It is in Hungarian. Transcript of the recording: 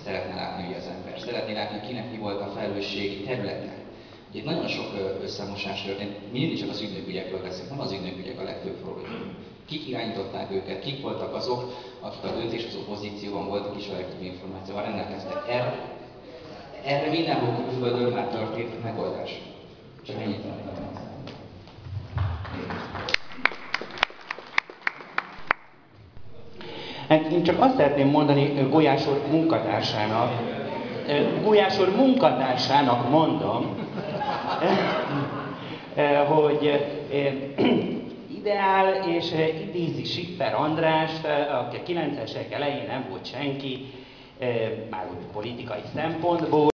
szeretne látni az ember. Szeretné látni, hogy kinek mi volt a felelősségi területe. Ugye itt nagyon sok összemosás történt, mindig csak az ügynökügyekről beszélünk, nem az ügynökügyek a legfőbb probléma. Kik irányították őket, kik voltak azok, akik a döntéshozó pozícióban voltak és objektív információval rendelkeztek. Erre mindenhol külföldön már történt megoldás. Csak ennyit. Hát én csak azt szeretném mondani Gulyás úr munkatársának mondom, hogy ideál és idézi Schiffer Andrást, aki a 90-es évek elején nem volt senki, már úgy politikai szempontból.